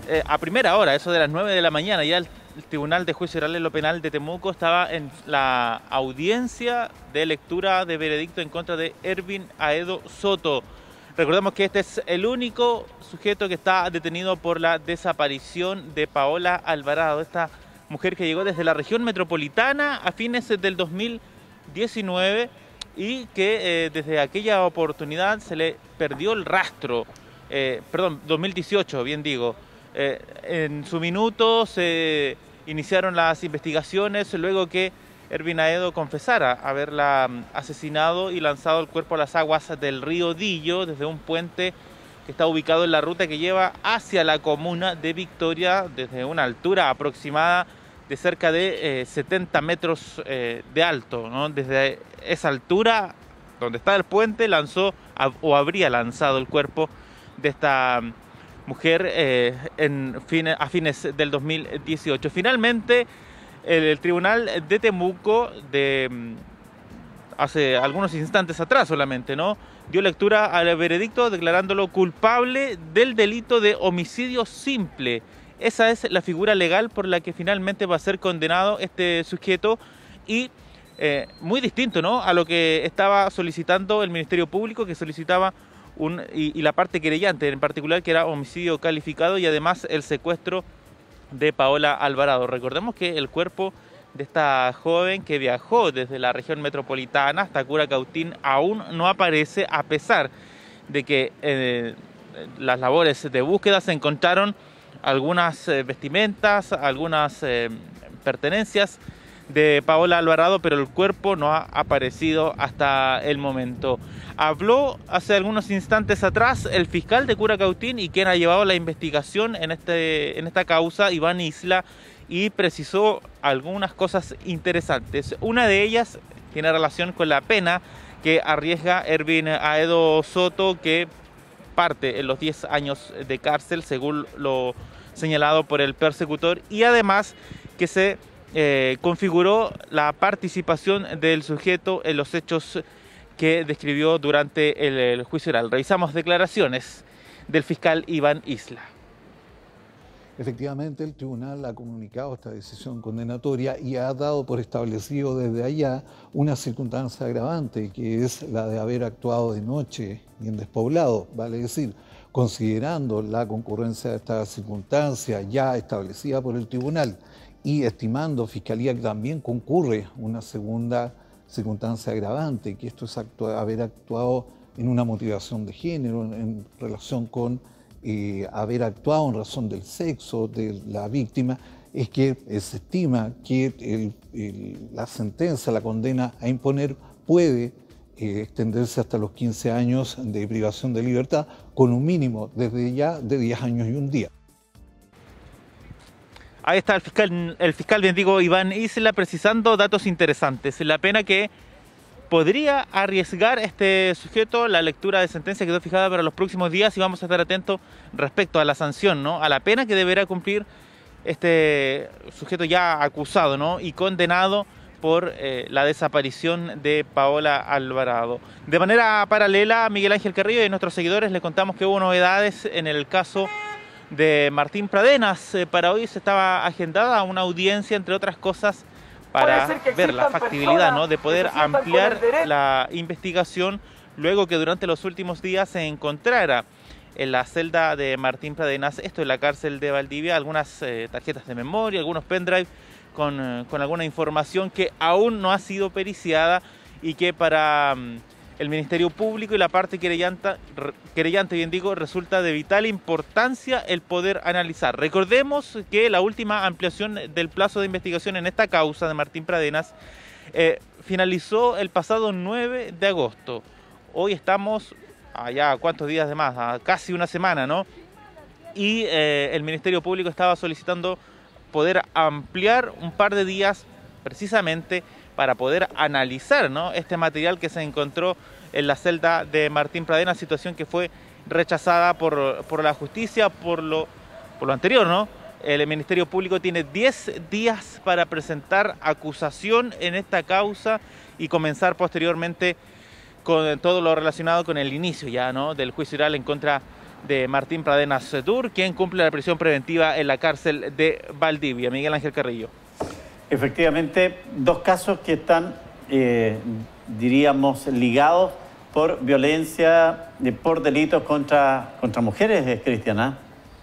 a primera hora, eso de las 9 de la mañana, ya el Tribunal de Juicio Oral en lo Penal de Temuco estaba en la audiencia de lectura de veredicto en contra de Ervin Aedo Soto. Recordemos que este es el único sujeto que está detenido por la desaparición de Paola Alvarado, esta mujer que llegó desde la región metropolitana a fines del 2019 y que desde aquella oportunidad se le perdió el rastro. 2018, bien digo. En su minuto se iniciaron las investigaciones luego que Ervin Aedo confesara haberla asesinado y lanzado el cuerpo a las aguas del río Dillo desde un puente que está ubicado en la ruta que lleva hacia la comuna de Victoria desde una altura aproximada de cerca de 70 metros de alto, ¿no? Desde esa altura donde está el puente lanzó o habría lanzado el cuerpo de esta mujer a fines del 2018. Finalmente, el Tribunal de Temuco, hace algunos instantes atrás solamente, ¿no?, dio lectura al veredicto declarándolo culpable del delito de homicidio simple. Esa es la figura legal por la que finalmente va a ser condenado este sujeto y muy distinto, ¿no?, a lo que estaba solicitando el Ministerio Público, que solicitaba y la parte querellante en particular, que era homicidio calificado y además el secuestro de Paola Alvarado. Recordemos que el cuerpo de esta joven que viajó desde la región metropolitana hasta Curacautín aún no aparece, a pesar de que las labores de búsqueda se encontraron algunas vestimentas, algunas pertenencias de Paola Alvarado, pero el cuerpo no ha aparecido hasta el momento. Habló hace algunos instantes atrás el fiscal de Curacautín y quien ha llevado la investigación en esta causa, Iván Isla, y precisó algunas cosas interesantes. Una de ellas tiene relación con la pena que arriesga Ervin Aedo Soto, que parte en los 10 años de cárcel, según lo señalado por el persecutor, y además que se configuró la participación del sujeto en los hechos que describió durante el juicio oral. Revisamos declaraciones del fiscal Iván Isla. Efectivamente, el tribunal ha comunicado esta decisión condenatoria y ha dado por establecido desde allá una circunstancia agravante, que es la de haber actuado de noche y en despoblado, vale decir, considerando la concurrencia de esta circunstancia ya establecida por el tribunal y estimando Fiscalía que también concurre una segunda circunstancia agravante, que esto es haber actuado en una motivación de género, en relación con haber actuado en razón del sexo de la víctima, es que se estima que la sentencia, la condena a imponer puede extenderse hasta los 15 años de privación de libertad, con un mínimo desde ya de 10 años y un día. Ahí está el fiscal, bien digo, Iván Isla, precisando datos interesantes. La pena que podría arriesgar este sujeto, la lectura de sentencia quedó fijada para los próximos días y vamos a estar atentos respecto a la sanción, ¿no?, a la pena que deberá cumplir este sujeto ya acusado, ¿no?, y condenado por la desaparición de Paola Alvarado. De manera paralela, Miguel Ángel Carrillo y nuestros seguidores les contamos que hubo novedades en el caso de Martín Pradenas. Para hoy se estaba agendada una audiencia, entre otras cosas, para ver la factibilidad, ¿no?, de poder ampliar la investigación luego que durante los últimos días se encontrara en la celda de Martín Pradenas, esto en la cárcel de Valdivia, algunas tarjetas de memoria, algunos pendrive con alguna información que aún no ha sido periciada y que para el Ministerio Público y la parte querellante, bien digo, resulta de vital importancia el poder analizar. Recordemos que la última ampliación del plazo de investigación en esta causa de Martín Pradenas finalizó el pasado 9 de agosto. Hoy estamos allá, ¿cuántos días de más? A casi una semana, ¿no? Y el Ministerio Público estaba solicitando poder ampliar un par de días precisamente para poder analizar, ¿no?, este material que se encontró en la celda de Martín Pradenas, situación que fue rechazada por la justicia, por lo anterior, ¿no? El Ministerio Público tiene 10 días para presentar acusación en esta causa y comenzar posteriormente con todo lo relacionado con el inicio ya, ¿no?, del juicio oral en contra de Martín Pradenas Setur, quien cumple la prisión preventiva en la cárcel de Valdivia. Miguel Ángel Carrillo. Efectivamente, dos casos que están, diríamos, ligados por violencia, por delitos contra mujeres, Cristiana.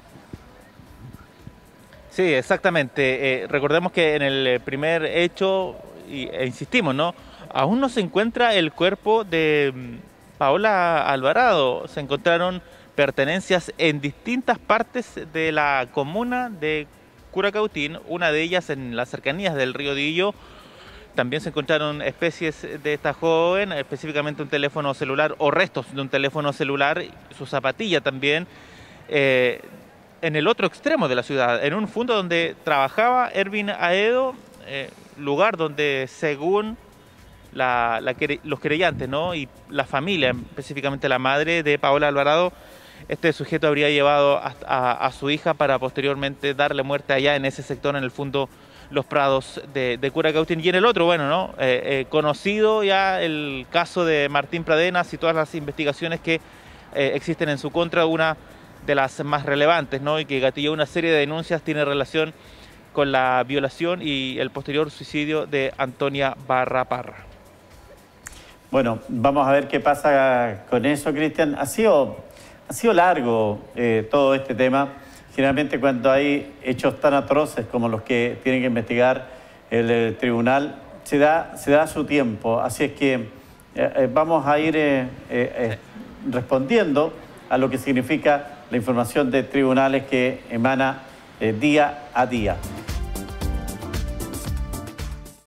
Sí, exactamente. Recordemos que en el primer hecho, e insistimos, ¿no? Aún no se encuentra el cuerpo de Paola Alvarado. Se encontraron pertenencias en distintas partes de la comuna de Curacautín, una de ellas en las cercanías del río Dillo. También se encontraron especies de esta joven, específicamente un teléfono celular o restos de un teléfono celular, su zapatilla también, en el otro extremo de la ciudad, en un fondo donde trabajaba Ervin Aedo, lugar donde según los querellantes, ¿no? Y la familia, específicamente la madre de Paola Alvarado, este sujeto habría llevado a su hija para posteriormente darle muerte allá en ese sector, en el fondo Los Prados de Curacautín. Y en el otro, bueno, ¿no? Conocido ya el caso de Martín Pradenas y todas las investigaciones que existen en su contra, una de las más relevantes, ¿no? Y que gatilló una serie de denuncias, tiene relación con la violación y el posterior suicidio de Antonia Barra Parra. Bueno, vamos a ver qué pasa con eso, Cristian. Ha sido largo todo este tema. Generalmente cuando hay hechos tan atroces como los que tiene que investigar el tribunal, se da su tiempo. Así es que vamos a ir respondiendo a lo que significa la información de tribunales que emana día a día.